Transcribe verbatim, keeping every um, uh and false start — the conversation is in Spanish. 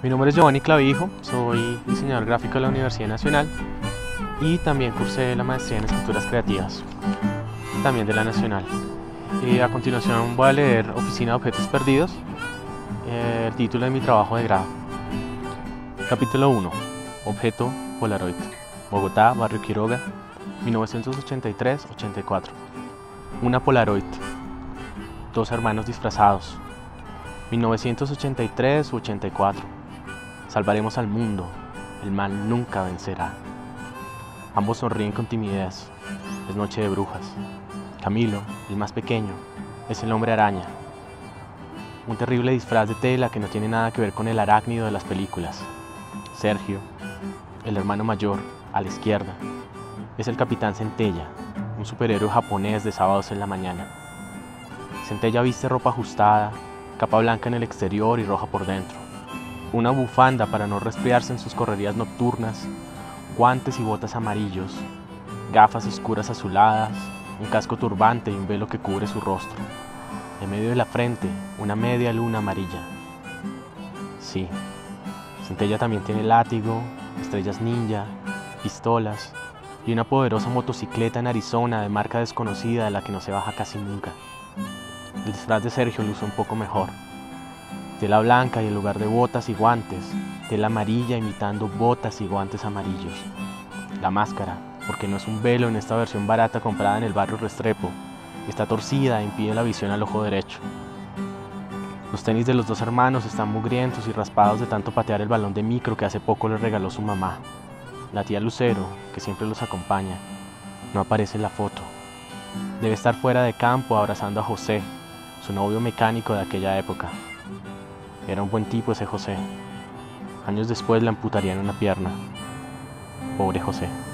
Mi nombre es Giovanni Clavijo, soy diseñador gráfico de la Universidad Nacional y también cursé la maestría en esculturas creativas, también de la Nacional. Y a continuación voy a leer Oficina de Objetos Perdidos, eh, el título de mi trabajo de grado. Capítulo uno. Objeto Polaroid. Bogotá, Barrio Quiroga, mil novecientos ochenta y tres a ochenta y cuatro. Una Polaroid. Dos hermanos disfrazados. mil novecientos ochenta y tres a ochenta y cuatro. Salvaremos al mundo, el mal nunca vencerá. Ambos sonríen con timidez, es noche de brujas. Camilo, el más pequeño, es el hombre araña. Un terrible disfraz de tela que no tiene nada que ver con el arácnido de las películas. Sergio, el hermano mayor, a la izquierda, es el capitán Centella, un superhéroe japonés de sábados en la mañana. Centella viste ropa ajustada, capa blanca en el exterior y roja por dentro. Una bufanda para no resfriarse en sus correrías nocturnas, guantes y botas amarillos, gafas oscuras azuladas, un casco turbante y un velo que cubre su rostro. En medio de la frente, una media luna amarilla. Sí, Centella también tiene látigo, estrellas ninja, pistolas y una poderosa motocicleta en Arizona de marca desconocida de la que no se baja casi nunca. El disfraz de Sergio luce un poco mejor. Tela blanca y en lugar de botas y guantes, tela amarilla imitando botas y guantes amarillos. La máscara, porque no es un velo en esta versión barata comprada en el barrio Restrepo, está torcida e impide la visión al ojo derecho. Los tenis de los dos hermanos están mugrientos y raspados de tanto patear el balón de micro que hace poco les regaló su mamá. La tía Lucero, que siempre los acompaña, no aparece en la foto. Debe estar fuera de campo abrazando a José, su novio mecánico de aquella época. Era un buen tipo ese José. Años después le amputarían una pierna. Pobre José.